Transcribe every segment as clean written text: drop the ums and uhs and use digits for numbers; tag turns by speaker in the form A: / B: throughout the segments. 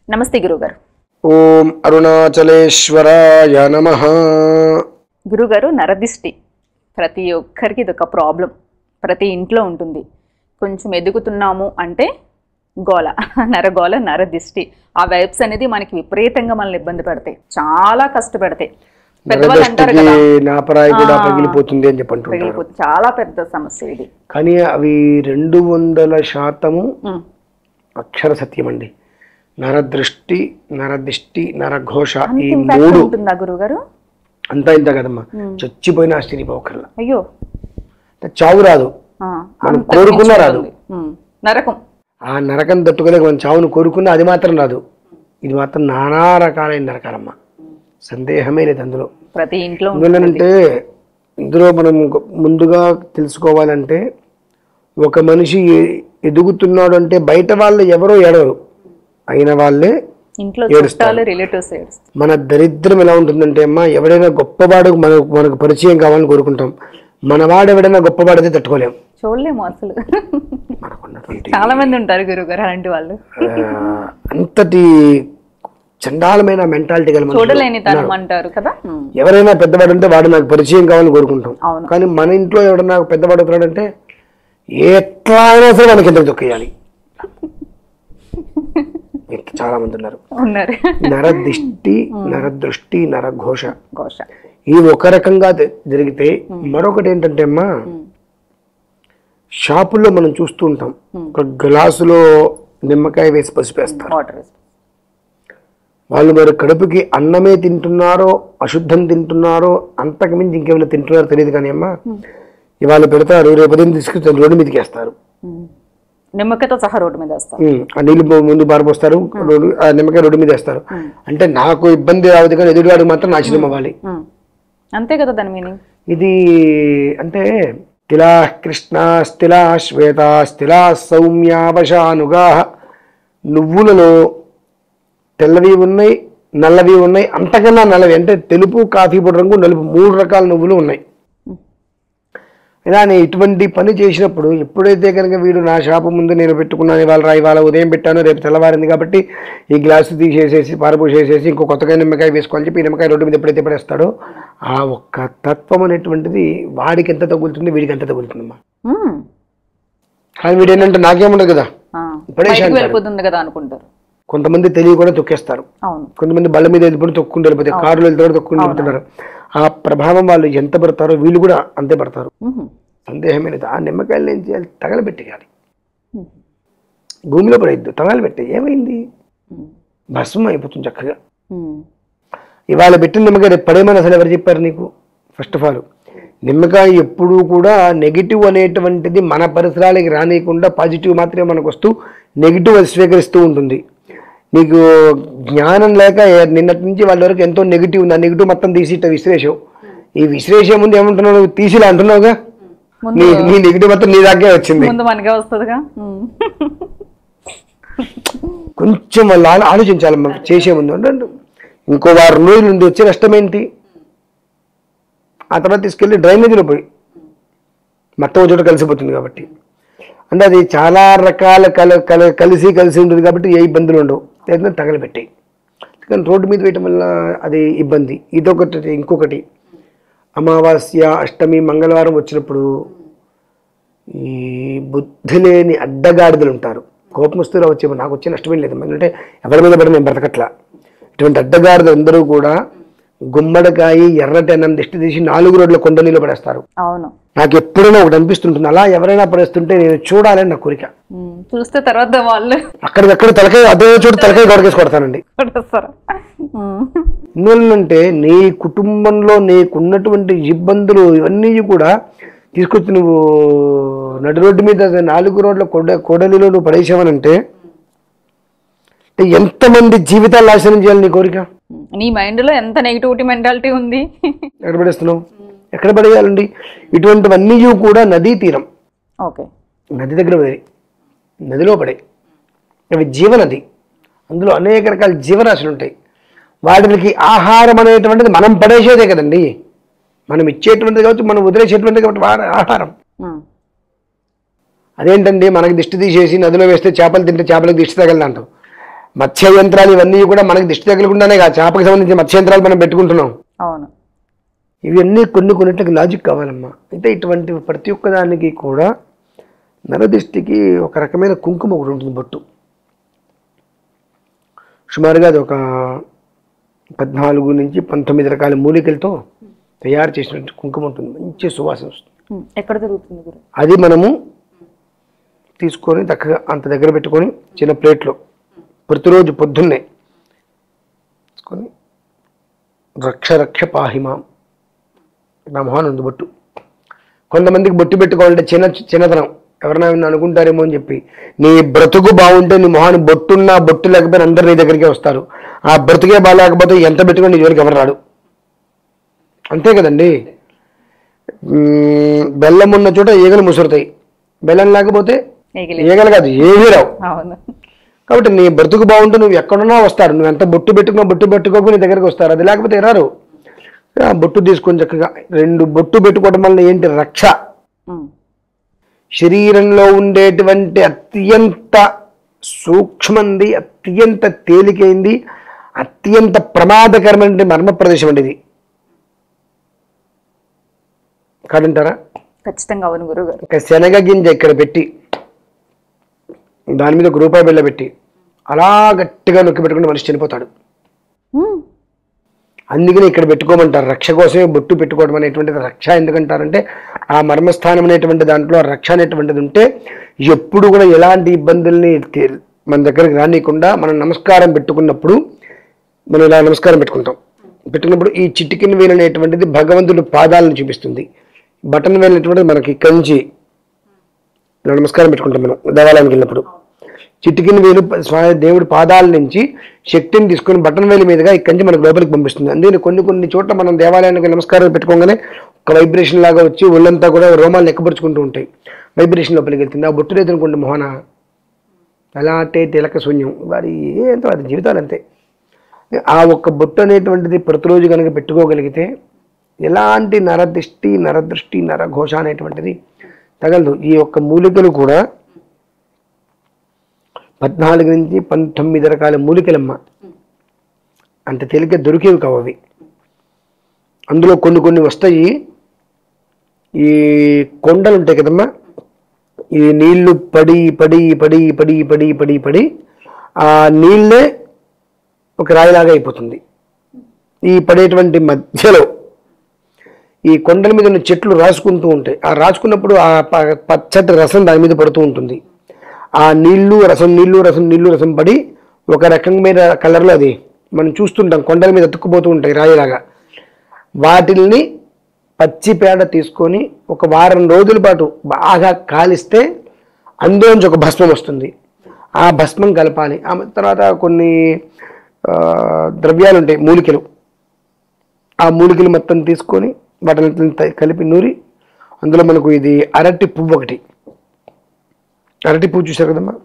A: నమస్తే గురుగారు.
B: ఓం అరుణాచలేశ్వరాయ నమః.
A: గురుగారు, నరదిష్టి ప్రతి ఒక్కరికి ఇదొక ప్రాబ్లం. ప్రతి ఇంట్లో ఉంటుంది. కొంచెం ఎదుగుతున్నాము అంటే గోల, నరగోల, నరదిష్టి. ఆ వైబ్స్ అనేది మనకి విపరీతంగా మనల్ని ఇబ్బంది పెడతాయి, చాలా కష్టపెడతాయి. పెద్దవాళ్ళు అంటారు కదా,
B: నాపరాయి కూడా పగిలిపోతుంది అని చెప్పండి.
A: చాలా పెద్ద సమస్య ఇది. కానీ
B: అవి 200% అక్షర సత్యం అండి. నరదృష్టి, నరదిష్టి, నరఘోష, ఈ మూడు
A: ఉంటుందా గురుగారు?
B: అంతా ఇంత కదమ్మా. చచ్చిపోయిన ఆశ్చర్యపోకర్లా.
A: అయ్యో,
B: చావు రాదు, మనం కోరుకున్నా రాదు.
A: నరకం, ఆ
B: నరకం తట్టుకోలేక మనం చావును కోరుకున్నా అది మాత్రం రాదు. ఇది మాత్రం నానా రకాలైన నరకాలమ్మా, సందేహమే లేదు అందులో.
A: ప్రతి ఇంట్లో
B: ఎందుకంటే ఇందులో మనం ముందుగా తెలుసుకోవాలంటే, ఒక మనిషి ఎదుగుతున్నాడు అంటే బయట వాళ్ళు ఎవరో ఏడవరు, అయిన వాళ్ళే
A: ఇంట్లో రిలేటివ్స్.
B: మన దరిద్రం ఎలా ఉంటుందంటే అమ్మా, ఎవడైనా గొప్పవాడు మనకు పరిచయం కావాలని కోరుకుంటాం. మనవాడు ఎవడైనా గొప్పవాడితే తట్టుకోలేం, చూడలేము అసలు.
A: చాలా మంది ఉంటారు గురుగారు అలాంటి వాళ్ళు.
B: అంతటి చండాలమైన మెంటాలిటీ గల
A: చూడలేని తనం అంటారు కదా.
B: ఎవరైనా పెద్దవాడు అంటే వాడు నాకు పరిచయం కావాలని కోరుకుంటాం. కానీ మన ఇంట్లో ఎవడన్నా పెద్దవాడు అవుతున్నాడంటే ఎట్లా అయినా సరే మనకి ఎంత దొక్కేయాలి. చాలా మంది ఉన్నారు. నరదిష్టి, నరదృష్టి, నరఘోష, ఈ ఒక రకంగా జరిగితే, మరొకటి ఏంటంటే అమ్మా, షాపుల్లో మనం చూస్తూ ఉంటాం, ఒక గ్లాసులో నిమ్మకాయ వేసి పసిపేస్తారు. వాళ్ళు మరి కడుపుకి అన్నమే తింటున్నారో అశుద్ధం తింటున్నారో అంతకు మించి ఇంకేమైనా తింటున్నారో తెలియదు. కానీ అమ్మా, ఇవాళ పెడతారు, రేపు ఉదయం తీసుకుని రోడ్డు మీదకి వేస్తారు.
A: నిమ్మకాయతో సహా రోడ్డు మీద వేస్తారు.
B: ఆ నీళ్ళు ముందు బారిపోస్తారు, ఆ నిమ్మకాయ రోడ్డు మీద వేస్తారు. అంటే నాకు ఇబ్బంది రావద్దు కానీ ఎదుటివాడికి మాత్రం నాశనం అవ్వాలి,
A: అంతే కదా దాని మీనింగ్.
B: ఇది అంటే తిలా కృష్ణ స్థిలా శ్వేత స్థిలా సౌమ్యావశానుగా, నువ్వులలో తెల్లవి ఉన్నాయి, నల్లవి ఉన్నాయి, అంతకన్నా నల్లవి అంటే తెలుపు, కాఫీ పొడి రంగు, నలుపు, 3 రకాల నువ్వులు ఉన్నాయి. ఇలా నేను ఇటువంటి పని చేసినప్పుడు, ఎప్పుడైతే కనుక వీడు నా షాపు ముందు నేను పెట్టుకున్నాను, ఇవాళ ఉదయం పెట్టాను, రేపు తెల్లవారింది కాబట్టి ఈ గ్లాసు తీసేసేసి పారపోసేసేసి ఇంకో కొత్తగా నిమ్మకాయ వేసుకోవాలని చెప్పి ఈ నిమ్మకాయ రోడ్డు మీద ఎప్పుడైతే పడేస్తాడో, ఆ ఒక్క తత్వం అనేటువంటిది వాడికి ఎంత తగులుతుంది, వీడికి ఎంత తగులుతుందమ్మా. కానీ వీడు ఏంటంటే నాకేముండదు కదా,
A: వెళ్ళిపోతుంది కదా అనుకుంటారు.
B: కొంతమంది తెలియ కూడా తొక్కేస్తారు, కొంతమంది బళ్ళ మీద వెళ్ళిపోయి తొక్కుంటూ వెళ్ళిపోతారు, కారులో వెళ్తే తొక్కుంటూ వెళ్తున్నారు. ఆ ప్రభావం వాళ్ళు ఎంత పడతారో వీళ్ళు కూడా అంతే పడతారు, సందేహమే లేదు. ఆ నిమ్మకాయలు ఏం చేయాలి, తగలబెట్టేయాలి, భూమిలో పడేద్దు, తగలబెట్టే ఏమైంది, భస్మం అయిపోతుంది చక్కగా. ఇవాళ పెట్టిన నిమ్మకాయ రేపు పడేమని అసలు ఎవరు చెప్పారు నీకు? ఫస్ట్ ఆఫ్ ఆల్ నిమ్మకాయ ఎప్పుడూ కూడా నెగిటివ్ అనేటువంటిది మన పరిసరాలకి రానియకుండా పాజిటివ్ మాత్రమే మనకు వస్తూ నెగిటివ్ స్వీకరిస్తూ ఉంటుంది. నీకు జ్ఞానం లేక నిన్నటి నుంచి వాళ్ళ వరకు ఎంతో నెగిటివ్ ఉంది, ఆ నెగిటివ్ మొత్తం తీసి ఇట్లా విశ్లేషం. ఈ విశ్లేషం ముందు ఏమంటున్నావు, తీసిలా అంటున్నావుగా, నీ నెగిటివ్ మొత్తం నీ దాకే వచ్చింది, కొంచెం వాళ్ళు ఆలోచించాలి చేసే ముందు. అంటే ఇంకో 2 రోజుల నుండి వచ్చే నష్టం ఏంటి? ఆ తర్వాత తీసుకెళ్ళి డ్రైనేజీలో పోయి మొత్తం చోట కలిసిపోతుంది కాబట్టి. అంటే అది చాలా రకాల కలిసి ఉంటుంది కాబట్టి ఏ ఇబ్బందులు ఉండవు, లేదంటే తగలబెట్టాయి. కానీ రోడ్డు మీద వేయటం వల్ల అది ఇబ్బంది. ఇదొకటి. ఇంకొకటి, అమావాస్య, అష్టమి, మంగళవారం వచ్చినప్పుడు ఈ బుద్ధి లేని అడ్డగాడిదలు ఉంటారు. కోపం వస్తూ వచ్చే నాకు వచ్చే నష్టమేం లేదు, అంటే ఎవరి మీద పడి నేను బ్రతకట్లా. ఇటువంటి అడ్డగాడిదలు అందరూ కూడా గుమ్మడికాయ, ఎర్రటి అన్నం దిష్టి తీసి 4 రోడ్ల కొండ నీళ్ళు పడేస్తారు. అవును, నాకు ఎప్పుడైనా ఒకటి అనిపిస్తుంటుంది, అలా ఎవరైనా పడేస్తుంటే నేను చూడాలని నా కోరిక.
A: చూస్తే తర్వాత వాళ్ళు
B: అక్కడికక్కడ తలకాయ, అదే చోటు తలకాయ గొడకేసి కొడతానండి. ఎందువల్లంటే నీ కుటుంబంలో నీకున్నటువంటి ఇబ్బందులు ఇవన్నీ కూడా తీసుకొచ్చి నువ్వు నడి రోడ్డు మీద 4 రోడ్ల కొడలిలో నువ్వు పడేసావనంటే ఎంతమంది జీవితాలు నాశనం చేయాలి నీ కోరిక?
A: నీ మైండ్ లో ఎంత నెగిటివిటీ మెంటాలిటీ ఉంది,
B: ఎక్కడ పడేస్తున్నావు, ఎక్కడ పడేయాలండి? ఇటువంటివన్నీ కూడా నదీ తీరం, నది దగ్గర పడే, నదిలో పడే, అవి జీవనది. అందులో అనేక రకాల జీవరాశులు ఉంటాయి. వాటికి ఆహారం అనేటువంటిది మనం పడేసేదే కదండి, మనం ఇచ్చేటువంటిది కావచ్చు, మనం వదిలేసేటువంటిది కాబట్టి ఆహారం. అదేంటండి, మనకి దిష్టి తీసేసి నదిలో వేస్తే చేపలు తింటే చేపలకు దిష్టి తగలదు అంటాం. మత్స్య యంత్రాలు ఇవన్నీ కూడా మనకి దిష్టి తగలకుండానే కాదు, చేపకి సంబంధించిన మత్స్య యంత్రాలు మనం పెట్టుకుంటున్నాం.
A: అవును.
B: ఇవన్నీ కొన్నిటికి లాజిక్ కావాలమ్మా. అయితే ఇటువంటి ప్రతి ఒక్క దానికి కూడా నరదిష్టికి ఒక రకమైన కుంకుమ ఒకటి ఉంటుంది, బొట్టు. సుమారుగా అది ఒక 14 నుంచి 19 రకాల మూలికలతో తయారు చేసినట్టు కుంకుమ ఉంటుంది, మంచి సువాసన వస్తుంది.
A: ఎక్కడ దొరుకుతుంది గురు?
B: అది మనము తీసుకొని చక్కగా అంత దగ్గర పెట్టుకొని చిన్న ప్లేట్లో ప్రతిరోజు పొద్దున్నే తీసుకొని రక్ష రక్ష పాహిమాం నా మొహాన్ ఉంది బొట్టు. కొంతమందికి బొట్టు పెట్టుకోవాలంటే చిన్నతనం, ఎవరైనా అనుకుంటారేమో అని చెప్పి. నీ బ్రతుకు బాగుంటే నీ మొహాన్ని బొట్టున్నా బొట్టు లేకపోయినా అందరు నీ దగ్గరికే వస్తారు. ఆ బ్రతుకే బాగాలేకపోతే ఎంత పెట్టుకొని నీ జోలికి ఎవరు రాడు, అంతే కదండి. బెల్లం ఉన్న చోట ఈగలు ముసురుతాయి, బెల్లం లేకపోతే ఈగలు కాదు ఏమీ రావు. కాబట్టి నీ బ్రతుకు బాగుంటే నువ్వు ఎక్కడున్నా వస్తారు, నువ్వు ఎంత బొట్టు పెట్టుకోకపోతే నీ దగ్గరికి వస్తారు. అది లేకపోతే రారు. బొట్టు తీసుకొని చక్కగా 2 బొట్టు పెట్టుకోవడం వల్ల ఏంటి రక్ష, శరీరంలో ఉండేటువంటి అత్యంత సూక్ష్మంది, అత్యంత తేలికైంది, అత్యంత ప్రమాదకరమైన మర్మ ప్రదేశం అండి ఇది కాదంటారా?
A: ఖచ్చితంగా అవును గురుగారు.
B: ఒక శనగ గింజ ఇక్కడ పెట్టి దాని మీద ₹1 బిళ్ళ పెట్టి అలా గట్టిగా నొక్కి పెట్టుకుంటే మనిషి చనిపోతాడు. అందుకని ఇక్కడ పెట్టుకోమంటారు, రక్ష కోసమే బొట్టు పెట్టుకోవడం అనేటువంటిది. రక్ష ఎందుకంటారంటే ఆ మర్మస్థానం అనేటువంటి దాంట్లో రక్ష అనేటువంటిది ఉంటే ఎప్పుడు కూడా ఎలాంటి ఇబ్బందుల్ని మన దగ్గరికి రానియకుండా మనం నమస్కారం పెట్టుకున్నప్పుడు మనం ఇలా నమస్కారం పెట్టుకున్నప్పుడు ఈ చిటికిన వేలు అనేటువంటిది భగవంతుడి పాదాలను చూపిస్తుంది. బటన్ వేలు అనేటువంటిది మనకి కంచి ఇలా నమస్కారం పెట్టుకుంటాం మనం దేవాలయానికి వెళ్ళినప్పుడు. చిటికిన వేలు దేవుడి పాదాల నుంచి శక్తిని తీసుకొని బటన్ వేలు మీదుగా ఇక్కడి నుంచి మనకు లోపలికి పంపిస్తుంది. అందుకని కొన్ని చోట్ల మనం దేవాలయానికి నమస్కారం పెట్టుకోగానే ఒక వైబ్రేషన్ లాగా వచ్చి ఒళ్ళంతా కూడా రోమాలు లెక్కపరుచుకుంటూ ఉంటాయి, వైబ్రేషన్ లోపలికి వెళ్తుంది. ఆ బొట్టు లేదనుకోండి మొహన ఎలా అంటే తిలక శూన్యం, వారి ఏంటో వారి జీవితాలు అంతే. ఆ ఒక్క బొట్టు అనేటువంటిది ప్రతిరోజు కనుక పెట్టుకోగలిగితే ఎలాంటి నరదృష్టి నరఘోష అనేటువంటిది తగలదు. ఈ ఒక్క మూలికలు కూడా 14 నుంచి 19 రకాల మూలికలమ్మ, అంత తేలిక దొరికేవి కావు అవి. అందులో కొన్ని వస్తాయి. ఈ కొండలు ఉంటాయి కదమ్మా, ఈ నీళ్లు పడి పడి పడి పడి పడి పడి పడి ఆ నీళ్ళే ఒక రాయిలాగా అయిపోతుంది. ఈ పడేటువంటి మధ్యలో ఈ కొండల మీద ఉన్న చెట్లు రాసుకుంటూ ఉంటాయి. ఆ రాసుకున్నప్పుడు ఆ పచ్చటి రసం దాని మీద పడుతూ ఉంటుంది. ఆ నీళ్లు రసం పడి ఒక రకమైన కలర్లో అది మనం చూస్తుంటాం, కొండల మీద అతుక్కుపోతూ ఉంటాయి రాయిలాగా. వాటిల్ని పచ్చి పేడ తీసుకొని ఒక వారం రోజుల పాటు బాగా కాలిస్తే అందులోంచి ఒక భస్మం వస్తుంది. ఆ భస్మం కలపాలి. ఆ తర్వాత కొన్ని ద్రవ్యాలు ఉంటాయి, మూలికలు. ఆ మూలికలు మొత్తం తీసుకొని వాటిని కలిపి నూరి అందులో మనకు ఇది అరటి పువ్వు ఒకటి, అరటి పువ్వు చూసారు కదమ్మా,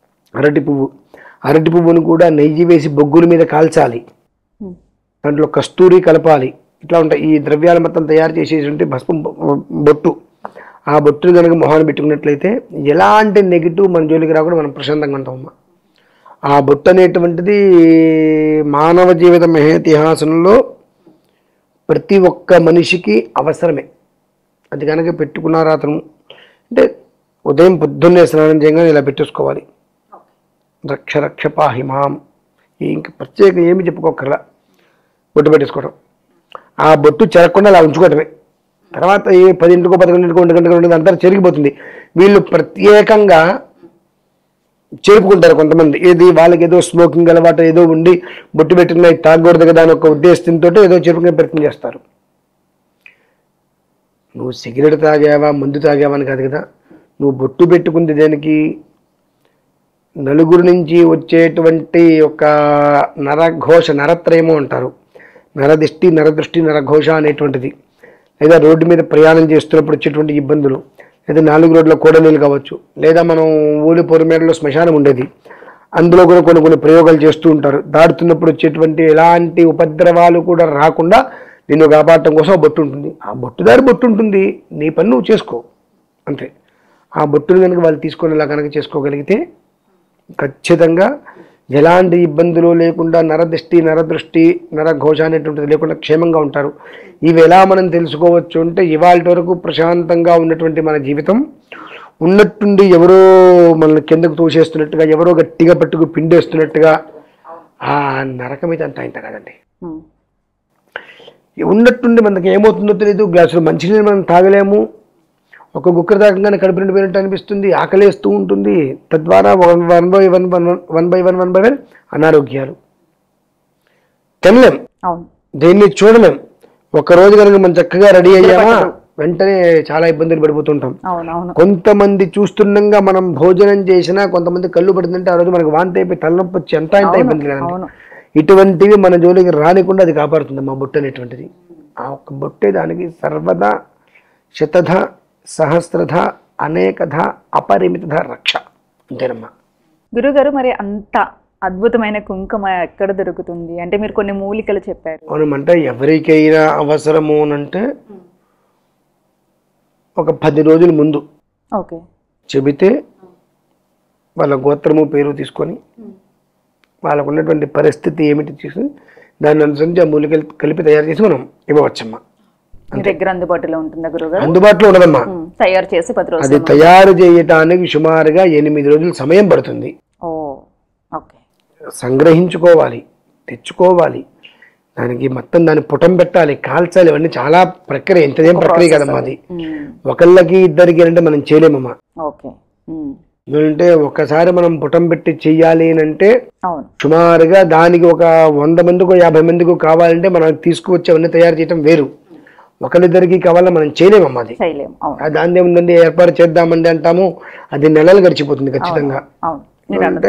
B: అరటి పువ్వును కూడా నెయ్యి వేసి బొగ్గుల మీద కాల్చాలి, దాంట్లో కస్తూరి కలపాలి. ఇట్లా ఉంటాయి ఈ ద్రవ్యాలు మొత్తం తయారు చేసేసి భస్మం బొట్టు. ఆ బొట్టును కనుక మొహాన్ని పెట్టుకున్నట్లయితే ఎలాంటి నెగిటివ్ మన జోలికి రాకుండా మనం ప్రశాంతంగా ఉంటామమ్మా. ఆ బొట్టు అనేటువంటిది మానవ జీవిత మహేతిహాసంలో ప్రతి ఒక్క మనిషికి అవసరమే. అది కనుక పెట్టుకున్నారా అతను అంటే ఉదయం పొద్దున్నే స్నానం చేయగానే ఇలా పెట్టేసుకోవాలి, రక్ష రక్ష పాహిమాం. ఇంక ప్రత్యేక ఏమి చెప్పుకోకర్లా, బొట్టు పెట్టేసుకోవడం. ఆ బొట్టు చెరగకుండా అలా ఉంచుకోవటమే. తర్వాత ఏ 10ంటికో 11ంటికో 1 గంటకో ఉండదు, అంతా చెరిగిపోతుంది. వీళ్ళు ప్రత్యేకంగా చేరుకుంటారు కొంతమంది. ఏది వాళ్ళకి ఏదో స్మోకింగ్ అలవాటు ఏదో ఉండి బొట్టు పెట్టుకున్న తాగకూడదు కదా అని ఒక ఉద్దేశంతో ఏదో చెరుపుకునే ప్రయత్నం చేస్తారు. నువ్వు సిగరెట్ తాగావా మందు తాగావా అని కాదు కదా, నువ్వు బొట్టు పెట్టుకుంది దేనికి? నలుగురు నుంచి వచ్చేటువంటి ఒక నరఘోష, నరత్రయము అంటారు, నరదిష్టి నరదృష్టి నరఘోష అనేటువంటిది. లేదా రోడ్డు మీద ప్రయాణం చేస్తున్నప్పుడు వచ్చేటువంటి ఇబ్బందులు, లేదా 4 రోడ్ల కూడలీలు కావచ్చు, లేదా మనం ఊరి పొరమేడలో శ్మశానం ఉండేది, అందులో కూడా కొన్ని ప్రయోగాలు చేస్తూ ఉంటారు. దాడుతున్నప్పుడు వచ్చేటువంటి ఎలాంటి ఉపద్రవాలు కూడా రాకుండా నిన్ను కాపాడటం కోసం ఆ బొట్టు ఉంటుంది. ఆ బొట్టు ఉంటుంది, నీ పని నువ్వు చేసుకో అంతే. ఆ బొట్టును కనుక వాళ్ళు తీసుకొని ఇలా కనుక చేసుకోగలిగితే ఖచ్చితంగా ఎలాంటి ఇబ్బందులు లేకుండా నరదిష్టి నరదృష్టి నరఘోష అనేటువంటిది లేకుండా క్షేమంగా ఉంటారు. ఇవి ఎలా మనం తెలుసుకోవచ్చు అంటే ఇవాళ వరకు ప్రశాంతంగా ఉన్నటువంటి మన జీవితం ఉన్నట్టుండి ఎవరో మనల్ని కిందకు తోసేస్తున్నట్టుగా ఎవరో గట్టిగా పట్టుకు పిండేస్తున్నట్టుగా ఆ నరకం అయితే అంత ఇంత కాదండి. ఉన్నట్టుండి మనకి ఏమవుతుందో తెలియదు. గ్లాసులో మంచినీళ్ళు మనం తాగలేము. ఒక గుక్కర తాగంగానే కడుపు నిండిపోయినట్టు అనిపిస్తుంది, ఆకలేస్తూ ఉంటుంది. తద్వారా వన్ బై వన్ అనారోగ్యాలు. తినలేం, దేన్ని చూడలేం. ఒక్కరోజు కనుక మనం చక్కగా రెడీ అయ్యామా వెంటనే చాలా ఇబ్బందులు పడిపోతుంటాం. కొంతమంది చూస్తుండగా మనం భోజనం చేసినా కొంతమంది కళ్ళు పడుతుందంటే ఆ రోజు మనకు వాంతి అయిపోయి తలనొప్పి వచ్చి ఎంత ఇబ్బంది కదండి. ఇటువంటివి మన జోలికి రానికుండా అది కాపాడుతుంది మా బొట్టు అనేటువంటిది. ఆ ఒక్క బొట్టే దానికి సర్వదా శతధ సహస్రధ అనేకధ అపరిమిత రక్ష అంతేనమ్మా.
A: గురుగారు, మరి అంత అద్భుతమైన కుంకుమ ఎక్కడ దొరుకుతుంది అంటే మీరు కొన్ని మూలికలు చెప్పారు.
B: అవునమంటే ఎవరికైనా అవసరము అంటే ఒక 10 రోజుల ముందు చెబితే వాళ్ళ గోత్రము పేరు తీసుకొని వాళ్ళకు ఉన్నటువంటి పరిస్థితి ఏమిటి తీసుకుని దాన్ని అనుసరించి ఆ మూలికలు కలిపి తయారు చేసి మనం ఇవ్వవచ్చమ్మా.
A: దగ్గర అందుబాటులో ఉంటుందా గురుగారు?
B: అందుబాటులో ఉండదమ్మా.
A: తయారు చేసి 10 రోజులు
B: అది తయారు చేయటానికి సుమారుగా 8 రోజులు సమయం పడుతుంది. సంగ్రహించుకోవాలి, తెచ్చుకోవాలి, దానికి మొత్తం దాన్ని పుటం పెట్టాలి, కాల్చాలి. ఇవన్నీ చాలా ప్రక్రియ. ఇంతదేం ప్రక్రియ కదమ్మా అది. ఒకళ్ళకి ఇద్దరికి అంటే మనం చేయలేమమ్మా. ఎందుకంటే ఒక్కసారి మనం పుటం పెట్టి చెయ్యాలి అంటే సుమారుగా దానికి ఒక 100 మందికో 50 మందికో కావాలంటే మనం తీసుకువచ్చి అవన్నీ తయారు చేయటం వేరు. ఒకరిద్దరికి కావాలా మనం చేయలేమమ్మా. అది దాని ఏముందండి ఏర్పాటు చేద్దామండి అంటాము, అది నెలలు గడిచిపోతుంది ఖచ్చితంగా. అంటే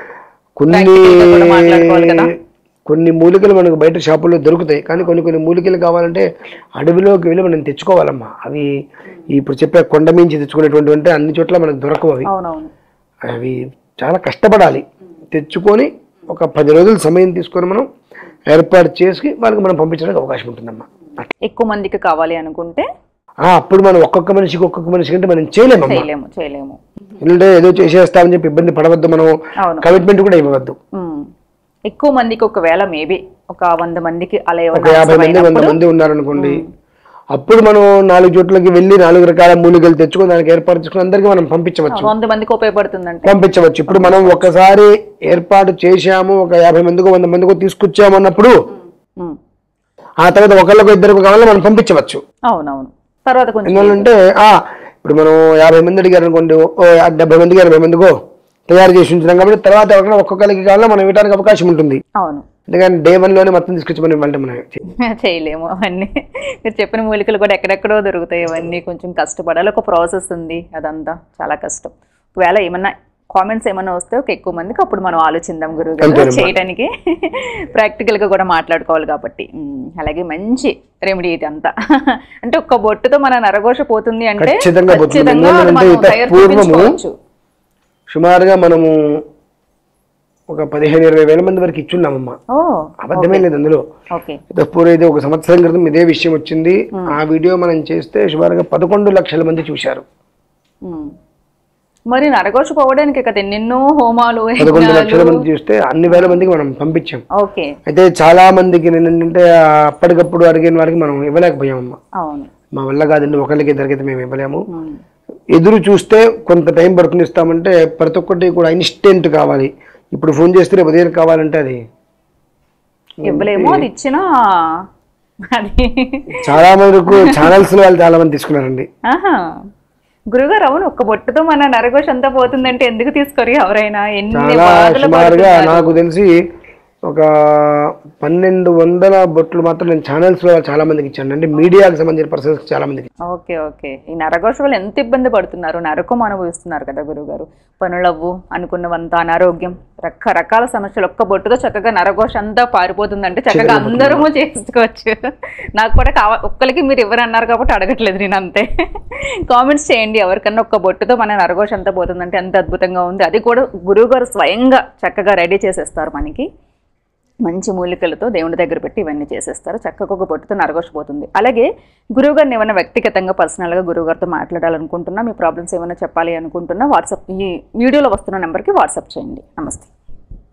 B: కొన్ని మూలికలు మనకు బయట షాపుల్లో దొరుకుతాయి, కానీ కొన్ని మూలికలు కావాలంటే అడవిలోకి వెళ్ళి మనం తెచ్చుకోవాలమ్మా. అవి ఇప్పుడు చెప్పే కొండ మించి తెచ్చుకునేటువంటి అంటే అన్ని చోట్ల మనకు దొరకవు. అవి చాలా కష్టపడాలి. తెచ్చుకొని ఒక 10 రోజులు సమయం తీసుకొని మనం ఏర్పాటు చేసి వాళ్ళకి మనం పంపించడానికి అవకాశం ఉంటుందమ్మా.
A: ఎక్కువ మందికి కావాలి అనుకుంటే
B: అప్పుడు మనం ఒక్కొక్క మనిషికి అంటే మనం చేయలేము. ఎందుకంటే ఏదో చేసేస్తామని చెప్పి ఇబ్బంది పడవద్దు, మనం కమిట్మెంట్ కూడా ఇవ్వవద్దు.
A: ఎక్కువ మందికి ఒకవేళ మేబీ ఒక 100 మందికి అలా
B: 50 మంది 100 మంది ఉన్నారనుకోండి, అప్పుడు మనం 4 చోట్లకి వెళ్ళి 4 రకాల మూలికలు తెచ్చుకొని దానికి ఏర్పాటు చేసుకుని అందరికి మనం పంపించవచ్చు.
A: 100 మందికి ఉపయోగపడుతుందంటే
B: పంపించవచ్చు. ఇప్పుడు మనం ఒకసారి ఏర్పాటు చేశాము, ఒక 50 మందికో 100 మందికో తీసుకొచ్చాము అన్నప్పుడు ఆ తర్వాత ఒకళ్ళకు ఇద్దరికి కావాలని మనం పంపించవచ్చు.
A: అవునవును. తర్వాత
B: ఎందుకంటే ఇప్పుడు మనం 50 మంది అడిగారు అనుకోండి, 70 మందికి 80 మందికో తయారు చేసి ఉంచున్నాం కాబట్టి తర్వాత ఎవరైనా ఒక్కొక్కరికి కావాలో మనం ఇవ్వడానికి అవకాశం ఉంటుంది. ఎందుకంటే day 1 లోనే మొత్తం తీసుకొచ్చి మనం ఇవ్వాలంటే మనం
A: చేయలేము. అవన్నీ మీరు చెప్పిన మూలికలు కూడా ఎక్కడెక్కడో దొరుకుతాయి. అవన్నీ కొంచెం కష్టపడాలి, ఒక ప్రాసెస్ ఉంది, అదంతా చాలా కష్టం. ఒకవేళ ఏమన్నా కామెంట్స్ ఏమన్నా వస్తే ఒక ఎక్కువ మందికి అప్పుడు మనం ఆలోచిద్దాం గురువుగారు చేయడానికి. ప్రాక్టికల్గా కూడా మాట్లాడుకోవాలి కాబట్టి. అలాగే మంచి రెమెడీ ఇది అంతా. అంటే ఒక్క బొట్టుతో మన నరఘోష పోతుంది అంటే
B: సుమారుగా మనము ఒక 15-20 వేల మంది వరకు ఇచ్చున్నామమ్మా. అబద్ధమే లేదు అందులో. పూర్వైతే ఒక సంవత్సరం క్రితం ఇదే విషయం వచ్చింది. ఆ వీడియో మనం చేస్తే సుమారుగా 11 లక్షల మంది చూశారు.
A: మరి నరఘోష పోవడానికి కదా ఎన్నెన్నో హోమాలు
B: 11 లక్షల మంది చూస్తే అన్ని వేల మందికి మనం పంపించాం. అయితే చాలా మందికి ఏంటంటే అప్పటికప్పుడు అడిగిన వారికి మనం ఇవ్వలేకపోయామమ్మా. మా వల్ల కాదండి, ఒకరికి ఇద్దరికైతే మేము ఇవ్వలేము. ఎదురు చూస్తే కొంత టైం పడుతుంది ఇస్తామంటే ప్రతి ఒక్కటి కూడా ఇన్స్టెంట్ కావాలి. ఇప్పుడు ఫోన్ చేస్తే రేపు ఉదయం కావాలంటే అది
A: ఇవ్వలేము. అది ఇచ్చినా
B: చాలా మందికి ఛానల్స్ వాళ్ళు చాలా మంది తీసుకున్నారండి.
A: గురుగారు అవును, ఒక్క బొట్టుతో మన నరఘోష అంతా పోతుందంటే ఎందుకు తీసుకోరు ఎవరైనా?
B: సుమారుగా నాకు తెలిసి ఒక 1200 బొట్లు మాత్రం నేను ఛానల్స్ లో చాలా మందికి ఇచ్చాను. అంటే మీడియాకి సంబంధించిన పర్సన్స్ చాలా మందికి.
A: ఓకే. ఈ నరఘోష వల్ల ఎంత ఇబ్బంది పడుతున్నారు, నరకం అనుభవిస్తున్నారు కదా గురుగారు. పనులవ్వు, అనుకున్నవంతా అనారోగ్యం, రకరకాల సమస్యలు. ఒక్క బొట్టుతో చక్కగా నరఘోష అంతా పారిపోతుందంటే చక్కగా అందరము చేసుకోవచ్చు. నాకు కూడా ఒక్కరికి మీరు ఎవరు అన్నారు కాబట్టి అడగట్లేదు నేను, అంతే. కామెంట్స్ చేయండి ఎవరికన్నా ఒక్క బొట్టుతో మన నరఘోష అంతా పోతుందంటే ఎంత అద్భుతంగా ఉంది. అది కూడా గురువుగారు స్వయంగా చక్కగా రెడీ చేసేస్తారు. మనకి మంచి మూలికలతో దేవుడి దగ్గర పెట్టి ఇవన్నీ చేసేస్తారు. చక్కగా ఒక బొట్టుతో నరఘోష పోతుంది. అలాగే గురువుగారిని ఏమైనా వ్యక్తిగతంగా పర్సనల్గా గురువుగారితో మాట్లాడాలనుకుంటున్నా, మీ ప్రాబ్లమ్స్ ఏమైనా చెప్పాలి అనుకుంటున్నా వాట్సాప్ ఈ వీడియోలో వస్తున్న నెంబర్కి వాట్సాప్ చేయండి. నమస్తే.